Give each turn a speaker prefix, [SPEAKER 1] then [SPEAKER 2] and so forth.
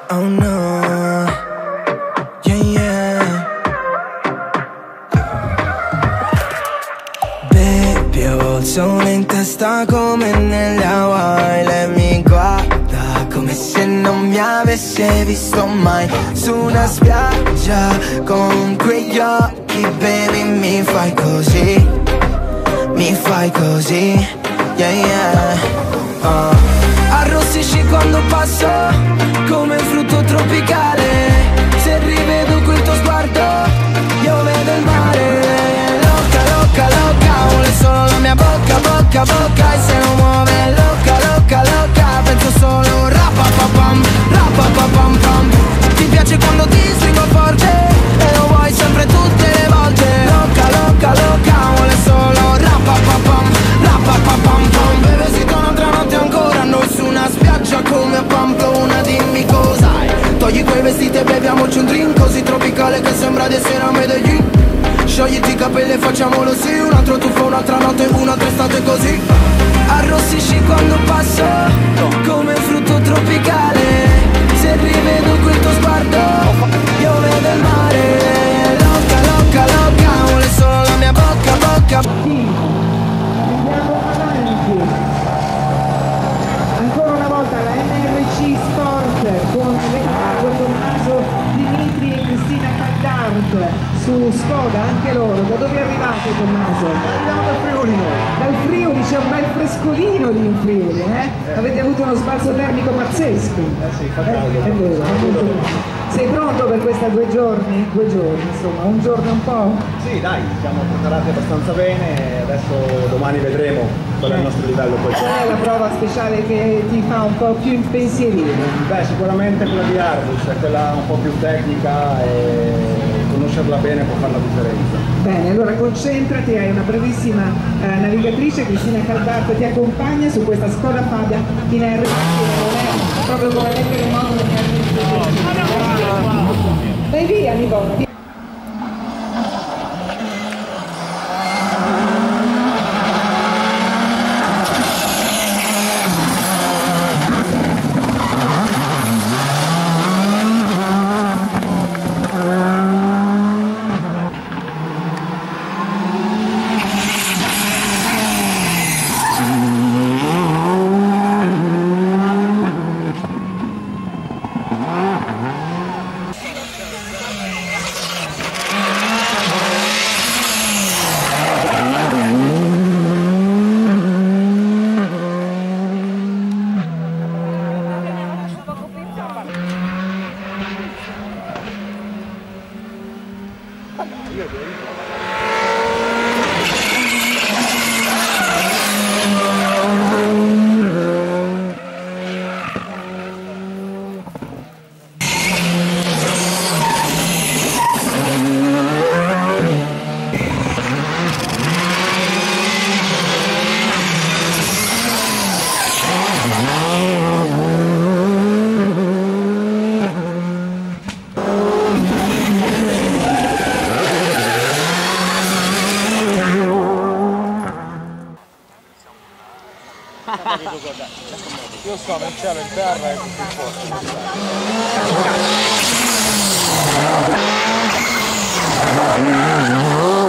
[SPEAKER 1] Oh no, yeah yeah. Baby, ho il sole in testa come nelle Hawaii. Lei mi guarda come se non mi avesse visto mai. Su una spiaggia con quegli occhi, baby, mi fai così, mi fai così, yeah yeah. Arrossisci quando passo come un frutto tropicale. Se rivedo quel tuo sguardo io vedo il mare. Loca, loca, loca, vuole solo la mia bocca, bocca, bocca. E se non muove loca, loca, loca, penso solo rapapapam, rapapapam pam. Ti piace quando ti stringo forte e lo vuoi sempre tutte le volte. Loca, loca, loca, vuole solo rapapapam, rapapapam pam. Beve si torna un'altra notte ancora, noi su una spiaggia come a Pamplona. Dimmi cosa hai, togli quei vestiti e beviamoci un drink così tropicale che sembra di essere a Medellin. Sciogliti i capelli e facciamolo sì, un altro tuffo, un'altra notte, un'altra estate così. Arrossisci quando passo come un frutto tropicale. Se rivedo quel tuo sguardo io vedo il mare. Loca, loca, loca, vuole solo la mia bocca, bocca.
[SPEAKER 2] Andiamo avanti. Ancora una volta la NRC Sport con Leonardo Tommaso, Dimitri e Cristina Cattart su Skoda, anche loro. Da dove arrivate, Tommaso?
[SPEAKER 3] Andiamo dal Friuli noi.
[SPEAKER 2] Dal Friuli, c'è un bel frescolino lì in Friuli, eh? Avete avuto uno sbalzo termico pazzesco.
[SPEAKER 3] Sì, fa caldo.
[SPEAKER 2] È vero, è molto bene. Sei pronto per questa 2 giorni? 2 giorni, insomma, un giorno e un po'?
[SPEAKER 3] Sì, dai, siamo preparati abbastanza bene, adesso domani vedremo qual è il nostro livello. Poi.
[SPEAKER 2] Qual è la prova speciale che ti fa un po' più impensierire?
[SPEAKER 3] Beh, sicuramente quella di Airbus, è quella un po' più tecnica e conoscerla bene può fare la differenza.
[SPEAKER 2] Bene, allora concentrati, hai una bravissima navigatrice, Cristina Cattart ti accompagna su questa Skoda Fabia in RC, non è proprio come mettere in modo le mie. Vai via, Nicola.
[SPEAKER 3] Io sto nel cielo, in terra e così forte.